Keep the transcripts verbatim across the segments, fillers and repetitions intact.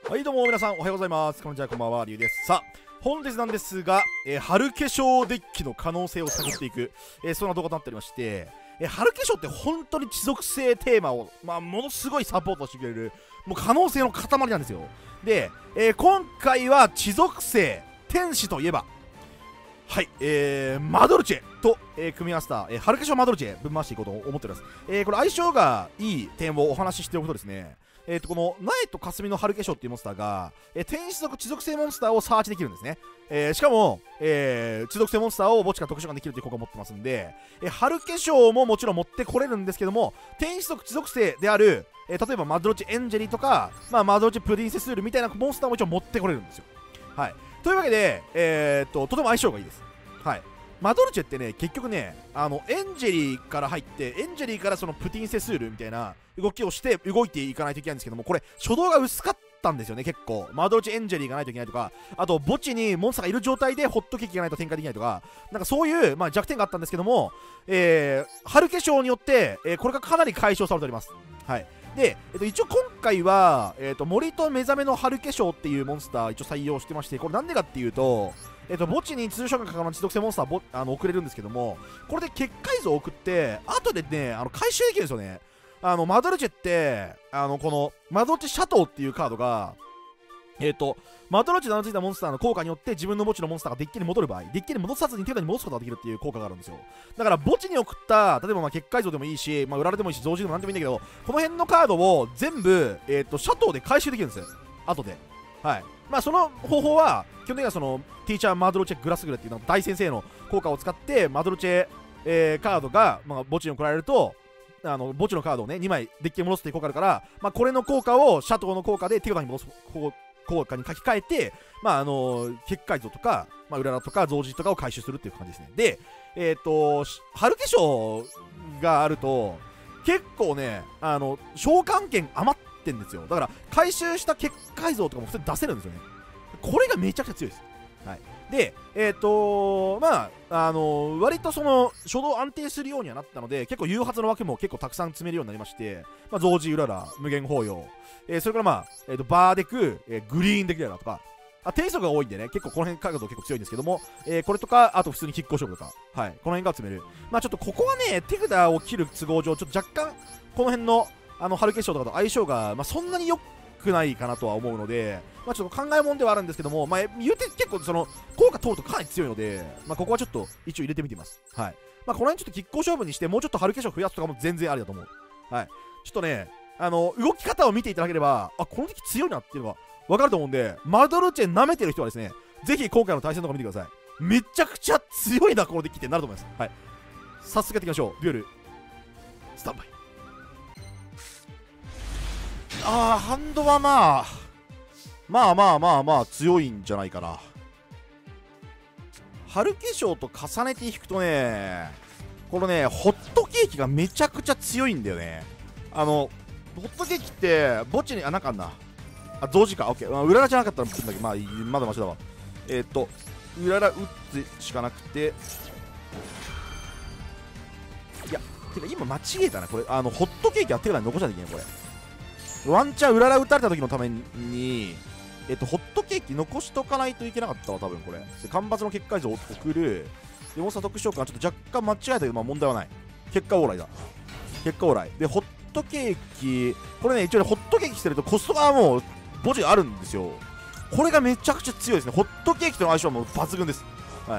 はいどうも皆さんおはようございます。こんにちは、こんばんは、りゅうです。さあ本日なんですが、えー、春化粧デッキの可能性を探っていく、えー、そんな動画となっておりまして、えー、春化粧って本当に持続性テーマを、まあ、ものすごいサポートしてくれるもう可能性の塊なんですよ。で、えー、今回は持続性天使といえばはい、えー、マドルチェと、えー、組み合わせた、えー、春化粧マドルチェぶん回していこうと思っております。えー、これ相性がいい点をお話ししておくとですね、えー、とこの苗と霞の春化粧っていうモンスターが、えー、天使属持続性モンスターをサーチできるんですね。えー、しかも、えー、持続性モンスターを墓地から特殊化できるという効果を持ってますんで、えー、春化粧ももちろん持ってこれるんですけども、天使属持続性である、えー、例えばマドロチエンジェリーとか、まあ、マドロチプリンセスールみたいなモンスターも一応持ってこれるんですよ。はい、というわけで、えー、ととても相性がいいです。はい、マドルチェってね、結局ね、あのエンジェリーから入って、エンジェリーからそのプティンセスールみたいな動きをして動いていかないといけないんですけども、これ初動が薄かったんですよね。結構マドルチエンジェリーがないといけないとか、あと墓地にモンスターがいる状態でホットケーキがないと展開できないとか、なんかそういう、まあ、弱点があったんですけども、えー、春化粧によって、えー、これがかなり解消されております。はい、で、えっと、一応今回は、えっと、森と目覚めの春化粧っていうモンスター一応採用してまして、これなんでかっていうと、えっと、墓地に通常が可能な持続性モンスターあの送れるんですけども、これで結界図を送って後でね、あの回収できるんですよね。あのマドルチェってあのこのマドルチェシャトーっていうカードが、えっとマドルチェで名の付いたモンスターの効果によって自分の墓地のモンスターがデッキに戻る場合、デッキに戻さずに手札に戻すことができるっていう効果があるんですよ。だから墓地に送った例えばまあ結界像でもいいし、まあ、売られてもいいし、増値でもなんでもいいんだけど、この辺のカードを全部、えっとシャトーで回収できるんですよ、後で。はい、まあその方法は基本的にはそのティーチャーマドロチェグラスグレっていうの大先生の効果を使ってマドロチェ、えー、カードが、まあ、墓地に送られると、あの墓地のカードをねにまいデッキに戻すっていう効果あるから、まあ、これの効果をシャトーの効果で手札に戻す効果に書き換えて、まああのー、結界像とか、まあ、うららとか増値とかを回収するっていう感じですね。で、えっ、ー、と春化粧があると結構ね、あの召喚権余ってんですよ。だから回収した結界像とかも普通に出せるんですよね。これがめちゃくちゃ強いです。はい、で、えっ、ー、とまあ、あのー、割とその初動安定するようにはなったので、結構誘発の枠も結構たくさん積めるようになりまして、まあ、増値うらら、無限包容、えー、それからまあ、えー、とバーデク、えー、グリーンデクだとか、あ定数が多いんでね、結構この辺カード結構強いんですけども、えー、これとか、あと普通に拮抗勝負とか、はい、この辺が積める。まあちょっとここはね、手札を切る都合上、ちょっと若干、この辺のあの春化粧とかと相性が、まあ、そんなに良くないかなとは思うので、まあ、ちょっと考えもんではあるんですけども、まあ、言うて結構その効果通るとかなり強いので、まあ、ここはちょっと一応入れてみてます。はい、まあ、この辺ちょっと拮抗勝負にして、もうちょっと春化粧増やすとかも全然ありだと思う。はい、ちょっとね、あの動き方を見ていただければ、あ、この時強いなっていうのが分かると思うんで、マドルチェ舐めてる人はですね、ぜひ今回の対戦とか見てください。めちゃくちゃ強いな、このデッキってなると思います。はい、早速やっていきましょう。デュエルスタンバイ。あー、ハンドはまあまあまあまあまあ強いんじゃないかな。春化粧と重ねていくとね、このねホットケーキがめちゃくちゃ強いんだよね。あのホットケーキって墓地に、あ、なんかあんなあ、増値か、オッケー、うららじゃなかったら打つんだけど、まあまだマシだわ。えー、っとうらら打つしかなくて、いやてか今間違えたな、これあのホットケーキは手札に残しちゃいけない。これワンチャンうらら打たれた時のために、えっと、ホットケーキ残しとかないといけなかったわ、多分これ。で、干ばつの結界図を送る。で、モンスター特殊召喚、ちょっと若干間違えたけど、まあ問題はない。結果オーライだ。結果オーライ。で、ホットケーキ、これね、一応ね、ホットケーキしてるとコストがもう、墓地があるんですよ。これがめちゃくちゃ強いですね。ホットケーキとの相性はもう抜群です。はい。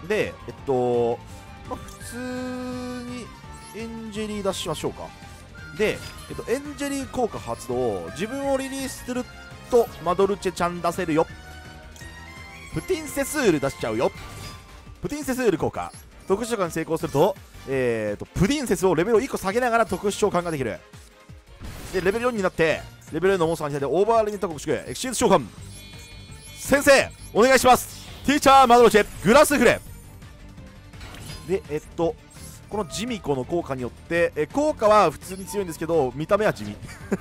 で、えっと、まあ、普通にエンジェリー出しましょうか。で、えっと、エンジェリー効果発動、自分をリリースするとマドルチェちゃん出せるよ。プティンセスール出しちゃうよ。プティンセスール効果、特殊召喚に成功すると、えーとプティンセスをレベルをいっこ下げながら特殊召喚ができる。でレベルよんになってレベルよんのモンスターに対してオーバーリミット特殊エクシーズ召喚。先生お願いします。ティーチャーマドルチェグラスフレ。でえっとこのジミコの効果によって、え効果は普通に強いんですけど見た目は地味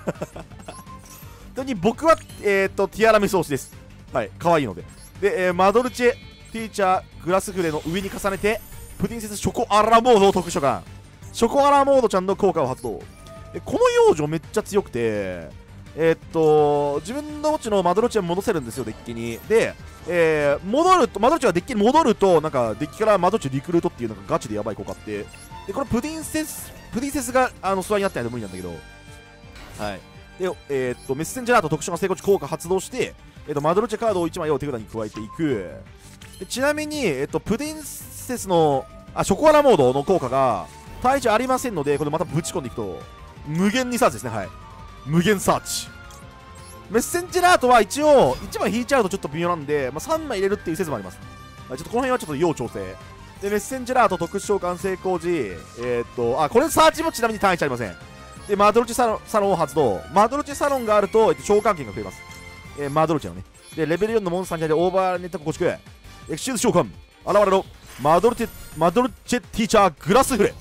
に僕は、えー、とティアラメソースです。はい、可愛いので。で、えー、マドルチェティーチャーグラスフレの上に重ねてプリンセスショコアラモードを特殊召喚。ショコアラモードちゃんの効果を発動。でこの幼女めっちゃ強くて、 えー、っと自分の墓地のマドロッチは戻せるんですよ、デッキに。で、えー、戻るとマドロッチがデッキに戻ると、なんかデッキからマドロッチリクルートっていうのがガチでやばい効果あって、でこれプディンセスプディンセスがあの座りになってないと無理なんだけど、はい。で、えー、っとメッセンジャーと特殊な成功値効果発動して、えー、っとマドロッチカードをいちまいを手札に加えていく。でちなみに、えー、っとプディンセスのあショコラモードの効果が対値ありませんので、これまたぶち込んでいくと無限にサーチですね。はい、無限サーチ。メッセンジャートは一応いちまい引いちゃうとちょっと微妙なんで、まあ、さんまい入れるっていう説もあります。ちょっとこの辺はちょっと要調整で、メッセンジャート特殊召喚成功時、えー、っとあこれサーチもちなみに単一ありません。でマドロッチサロン、サロンを発動。マドロッチサロンがあると、えっと、召喚権が増えます、えー、マドロッチのね。でレベルよんのモンスターに対してオーバーネット構築エクシーズ召喚現れろマドロチェマドロチェティーチャーグラスフレ。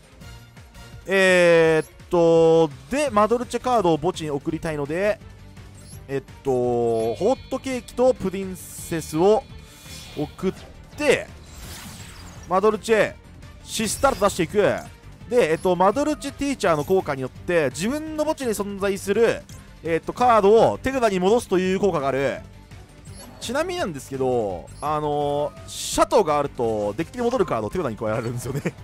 えー、っとでマドルチェカードを墓地に送りたいので、えっとホットケーキとプディンセスを送ってマドルチェシスタルト出していく。で、えっと、マドルチェティーチャーの効果によって自分の墓地に存在する、えっと、カードを手札に戻すという効果がある。ちなみになんですけど、あのー、シャトーがあるとデッキに戻るカードを手札に加えられるんですよね、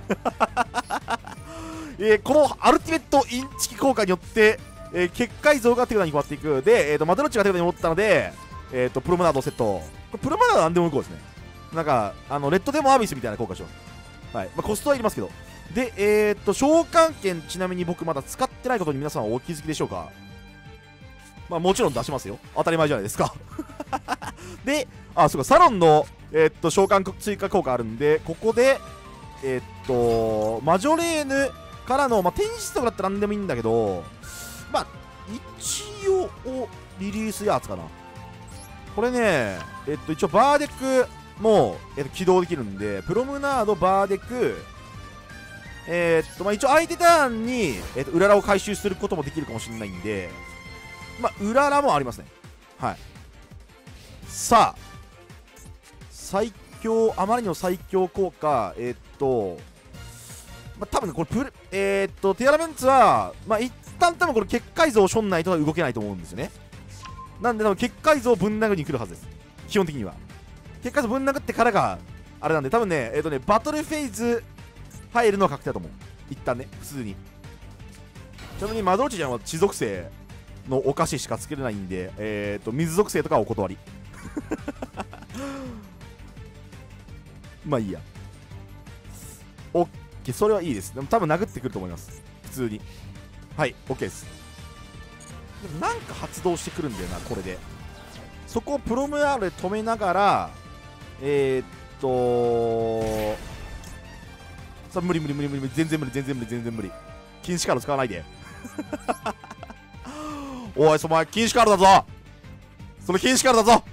えー、このアルティメットインチキ効果によって、えー、結界像が手札に加わっていく。で、えー、とマドロッチが手札に戻ったので、えー、とプロムナードセット。これプロムナードは何でもいい効ですね。なんかあのレッドデモアビスみたいな効果します。はい、まあ、コストはいりますけど。で、えー、っと召喚券、ちなみに僕まだ使ってないことに皆さんはお気づきでしょうか。まあもちろん出しますよ、当たり前じゃないですかで、あ、そうか、サロンの、えー、っと召喚追加効果あるんで、ここでえー、っとマジョレーヌからの、まあ、天使とかだったら何でもいいんだけど、まあ一応リリースやつかな。これね、えっと一応バーデックも、えっと、起動できるんで、プロムナード、バーデック、えー、っとまあ、一応相手ターンに、えー、っとうららを回収することもできるかもしれないんで、まあうららもありますね。はい。さあ最強、あまりの最強効果、えー、っとまあ多分ねこれプルえー、っとティアラメンツはまあ一旦多分これ結界像をしょんないと動けないと思うんですよね。なんで多分結界像をぶん殴りに来るはずです、基本的には。結界像ぶん殴ってからがあれなんで、多分ねえー、っとねバトルフェーズ入るのは確定だと思う、一旦ね、普通に。ちなみにマドロッチちゃんは地属性のお菓子しかつけれないんで、えー、と水属性とかはお断りまあいいや。オッケー、それはいいです。でも多分殴ってくると思います、普通に。はい、オッケーです。でもなんか発動してくるんだよな、これで。そこをプロムアールで止めながら、えー、っとさあ無理無理無理無理、全然無理全然無理全然無理。禁止カード使わないでおい、その禁止カードだぞ、その禁止カードだぞ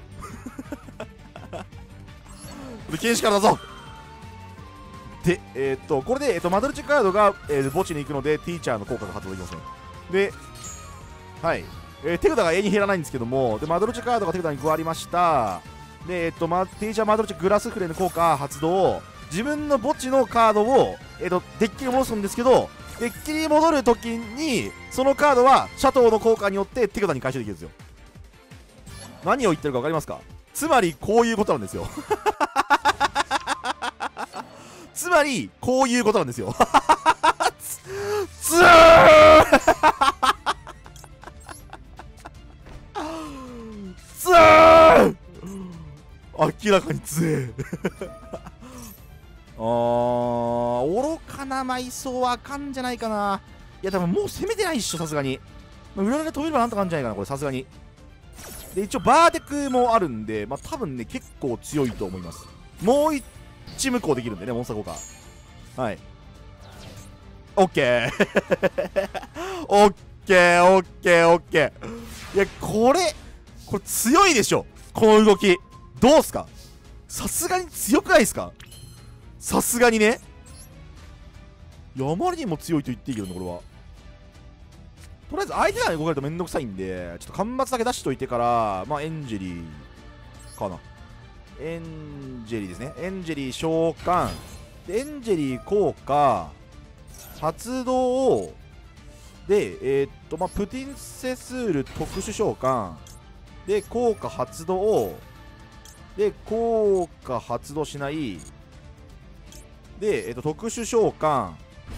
それ禁止カードだぞ。で、えー、っとこれで、えー、っとマドルチカードが、えー、墓地に行くのでティーチャーの効果が発動できますね。で、はい、えー、手札が永遠に減らないんですけども、でマドルチカードが手札に加わりました。で、えー、っとマティーチャーマドルチグラスフレの効果発動。自分の墓地のカードを、えー、とデッキに戻すんですけど、デッキに戻るときにそのカードはシャトーの効果によって手札に回収できるんですよ。何を言ってるか分かりますか。つまりこういうことなんですよつまりこういうことなんですよつつーつー明らかに強えあー、愚かな埋葬はあかんじゃないかな。いや多分もう攻めてないっしょ、さすがに。裏で止めればなんとかなんじゃないかな、これさすがに。で一応バーテクもあるんで、まあ多分ね結構強いと思います。もう一無効できるんでね、モンスター効果。はい、オッケーオッケーオッケーオッケー。いやこれこれ強いでしょ、この動き。どうすか、さすがに強くないですか。さすがにね。いやあまりにも強いと言っていいけどね、これは。とりあえず相手が動かれるとめんどくさいんで、ちょっと間伐だけ出しといてから、まあエンジェリーかな。エンジェリーですね。エンジェリー召喚でエンジェリー効果発動をで、えー、っと、まあ、プティンセスール特殊召喚。で、効果発動。で、効果発動しない。で、えー、っと、特殊召喚。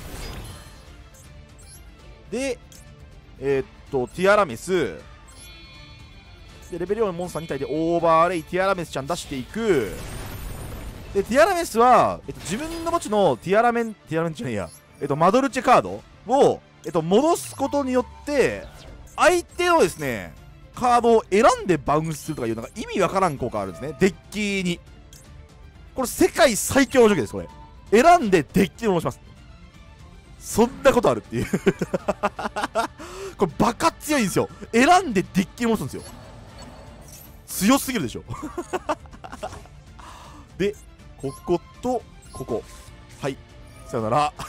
で、えー、っと、ティアラメス。で、レベルよんのモンスターに体でオーバーレイ、ティアラメスちゃん出していく。で、ティアラメスは、えっと、自分の持ちのティアラメン、ティアラメンじゃないや、えっと、マドルチェカードを、えっと、戻すことによって、相手のですね、カードを選んでバウンスするとかいう、なんか意味わからん効果あるんですね。デッキに。これ、世界最強の除去です、これ。選んでデッキに戻します。そんなことあるっていうこれ、バカ強いんですよ。選んでデッキに戻すんですよ。強すぎるでしょで、こことここ、はい、さよなら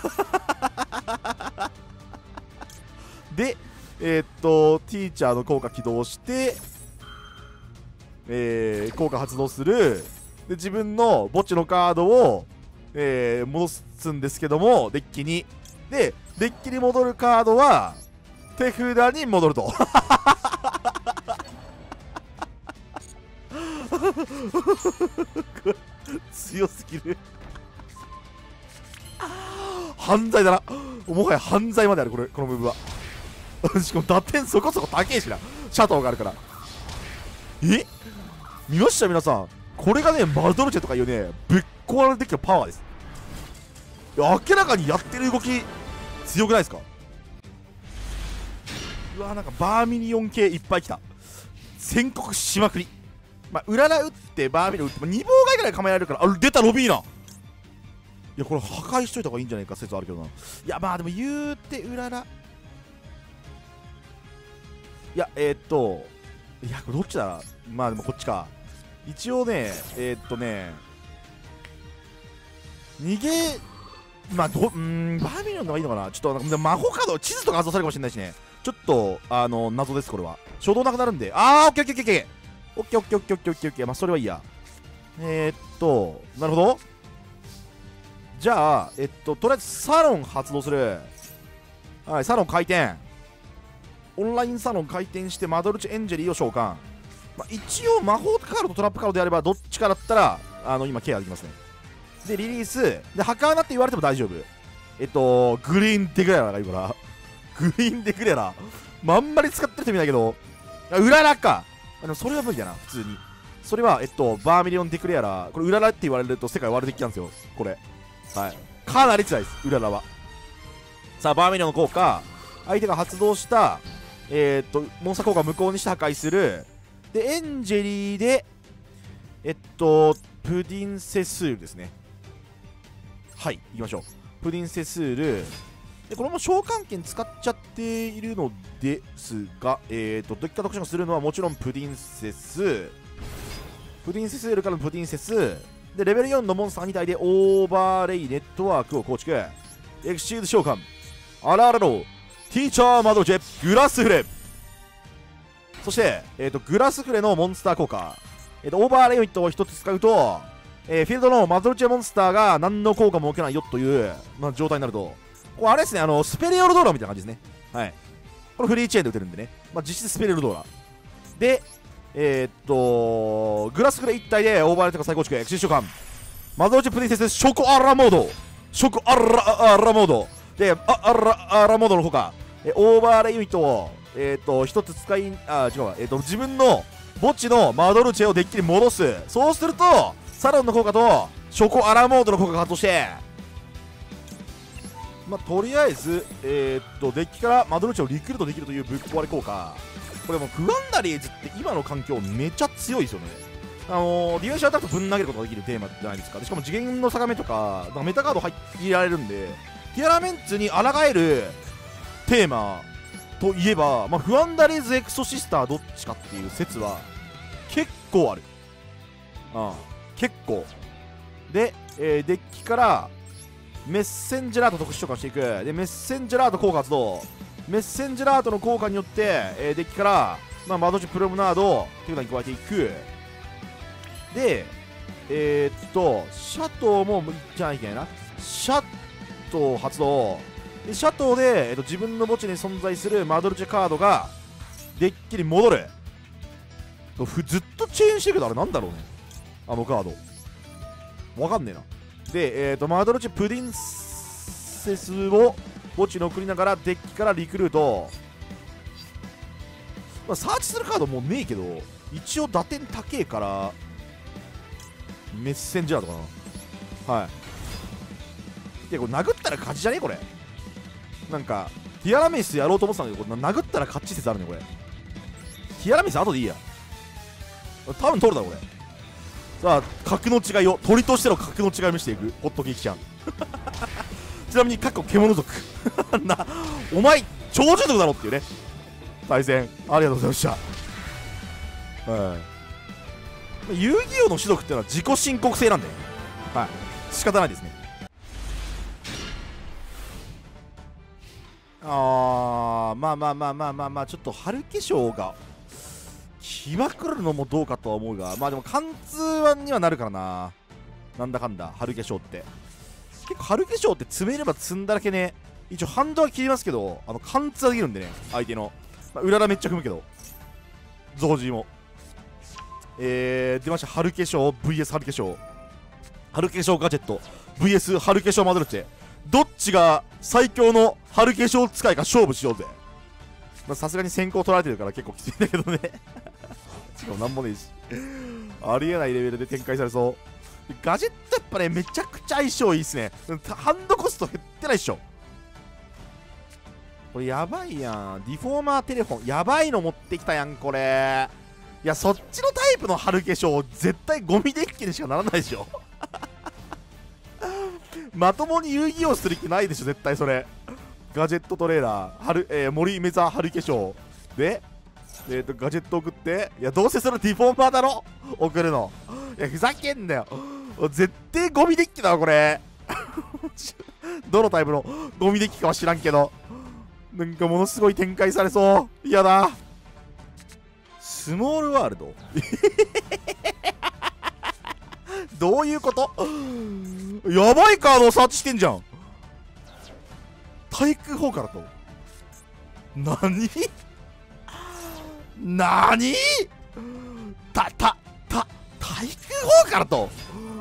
で、えー、っとティーチャーの効果起動して、えー、効果発動する。で、自分の墓地のカードを、えー、戻すんですけども、デッキに。で、デッキに戻るカードは手札に戻ると強すぎる犯罪だな。もはや犯罪まである、これ、このムーブはしかも打点そこそこ高えしな、シャトーがあるから。え、見ました皆さん。これがね、マドルチェとかいうね、ぶっ壊れてきたパワーです。いや、明らかにやってる動き強くないですか。うわ、なんかバーミリオン系いっぱい来た。宣告しまくり。まあ、うらら打ってバーミリオン打って、まあ、に妨害ぐらい構えられるから。あ、出たロビーナ。いや、これ破壊しといた方がいいんじゃないか説あるけどな。いや、まあでも言うてうらら、いや、えー、っといや、これどっちだ。まあでもこっちか。一応ね、えー、っとね逃げ、まあどうーん、バーミリオンの方がいいのかな。ちょっとなんか魔法カード地図とか発動されるかもしれないしね。ちょっとあの謎です、これは。初動なくなるんで。あー、オッケーオッケーオッケーオッケーオッケーオッケーオッケーオッケーオッケーオッケー。まあそれはいいや。えー、っとなるほど。じゃあえっととりあえずサロン発動する。はい、サロン回転。オンラインサロン回転してマドルチエンジェリーを召喚。まあ、一応魔法カードとトラップカードであればどっちかだったらあの今ケアできますね。でリリースでハカーナって言われても大丈夫。えっとグリーンデクレラがいるからグリーンデクレラ、まあ、あんまり使ってる人見ないけど、うららか。あでもそれは無理だな普通に。それはえっとバーミリオンデクレラ、これうららって言われると世界終わるデッキなんですよこれ。はい、かなり強いですうららは。さあバーミリオンの効果、相手が発動したえー、っとモンスター効果を無効にして破壊する。でエンジェリーでえっとプディンセスールですね。はい、行きましょう。プディンセスールで、これも召喚権使っちゃっているのですが、えー、っとデッキ化特殊をするのはもちろんプディンセスプディンセスールからのプディンセスで、レベルよんのモンスターに体でオーバーレイネットワークを構築。エクシード召喚アララロティーチャーマドジェグラスフレ。そして、えー、とグラスフレのモンスター効果、えー、とオーバーレイユニットをひとつ使うと、えー、フィールドのマドルチェモンスターが何の効果も受けないよという、まあ、状態になると、これあれですね、あのスペリオルドーラみたいな感じですね。はい、これフリーチェーンで打てるんでね、まあ、実質スペリオルドーラで、えー、っとグラスフレいち体でオーバーレイとか再構築、エクシー召喚マドルチェプリンセスショコアラモード、ショコアラアラモードで、あアラアラモードの効果、えオーバーレイユニットをえっ、ー、と一つ使い、あ違うわ、えっ、ー、と自分の墓地のマドルチェをデッキに戻す。そうするとサロンの効果とショコアラモードの効果が発動して、まあとりあえずえっ、ー、とデッキからマドルチェをリクルートできるというぶっ壊れ効果。これもうグワンダリーズって今の環境めちゃ強いですよね。あのー、ディフェンシアタックぶん投げることができるテーマじゃないですか。でしかも次元の定めとかなんかメタカード入れられるんで、ティアラメンツに抗えるテーマといえば、まあ、フワンダリーズエクソシスターどっちかっていう説は結構ある。ああ結構で、えー、デッキからメッセンジェラート特殊召喚していく。でメッセンジェラート効果発動。メッセンジェラートの効果によって、えー、デッキから、まあ、マドチプロムナードを手札に加えていく。でえー、っとシャトーもいっちゃいけないな。シャトー発動でシャトーで、えー、と自分の墓地に存在するマドルチェカードがデッキに戻る。ふずっとチェーンしてるけど、あれなんだろうね、あのカードわかんねえな。で、えー、とマドルチェプリンセスを墓地に送りながらデッキからリクルート、まあ、サーチするカードもうねえけど、一応打点高えからメッセンジャーとかな。はい。でこれ殴ったら勝ちじゃねこれ。なんかティアラメイスやろうと思ってたんだけど、これ殴ったら勝ち説あるねこれ。ティアラメイス後でいいや、多分取るだろこれ。さあ格の違いを、鳥としての格の違いを見せていくホットケーキちゃんちなみに過去獣族な、お前超獣族だろっていうね対戦ありがとうございました。はい、遊戯王の種族っていうのは自己申告制なんで、はい、仕方ないですね。あーまあまあまあまあまあまあ、ちょっと春化粧が来まくるのもどうかとは思うが、まあでも貫通にはなるからな、なんだかんだ春化粧って結構、春化粧って詰めれば積んだだけね、一応ハンドは切りますけど、あの貫通はできるんでね、相手の、まあ、裏らめっちゃ踏むけどゾウジもえー、出ました春化粧 ブイエス 春化粧、春化粧ガジェット ブイエス 春化粧マドルチェ、どっちが最強の春化粧使いか勝負しようぜ。さすがに先行取られてるから結構きついんだけどねしかもなんもねえしありえないレベルで展開されそう。ガジェットやっぱねめちゃくちゃ相性いいっすね。ハンドコスト減ってないっしょこれ。やばいやん、ディフォーマーテレフォンやばいの持ってきたやんこれ。いやそっちのタイプの春化粧絶対ゴミデッキにしかならないでしょまともに遊戯王する気ないでしょ絶対それ。ガジェットトレーラー春、えー、森メザ春化粧で、えー、とガジェット送って、いやどうせそのディフォーマーだろ送るの。いやふざけんなよ絶対ゴミデッキだわこれどのタイプのゴミデッキかは知らんけど、なんかものすごい展開されそう。嫌だ。スモールワールドどういうこと。やばいカードをサーチしてんじゃん。対空砲からと何何たたた対空砲からと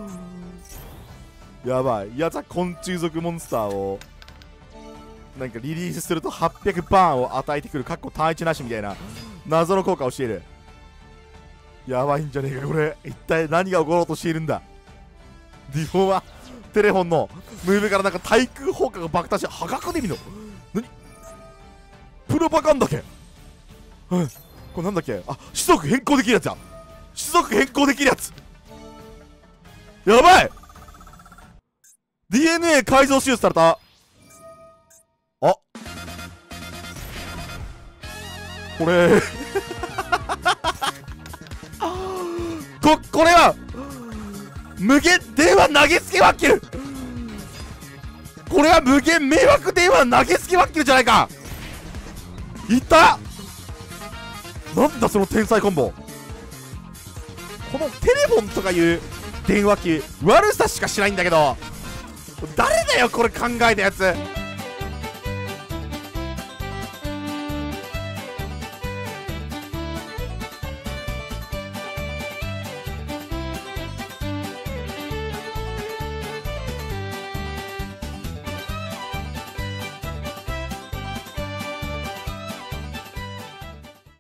やばいやつは昆虫族モンスターをなんかリリースするとはっぴゃくバーンを与えてくる、かっこ単一なしみたいな謎の効果をしている。やばいんじゃねえかこれ。一体何が起ころうとしているんだ。ディフォーマーテレフォンのムーブからなんか対空砲火が爆誕して破格で見るの何プロパガンダけ、うん、これなんだっけ、あ種族変更できるやつや、種族変更できるやつやばい ディーエヌエー 改造手術された。あこれここれは無限電話投げつけワッキル、これは無限迷惑電話投げつけワッキルじゃないか。いったなんだその天才コンボ。このテレフォンとかいう電話機悪さしかしないんだけど、誰だよこれ考えたやつ。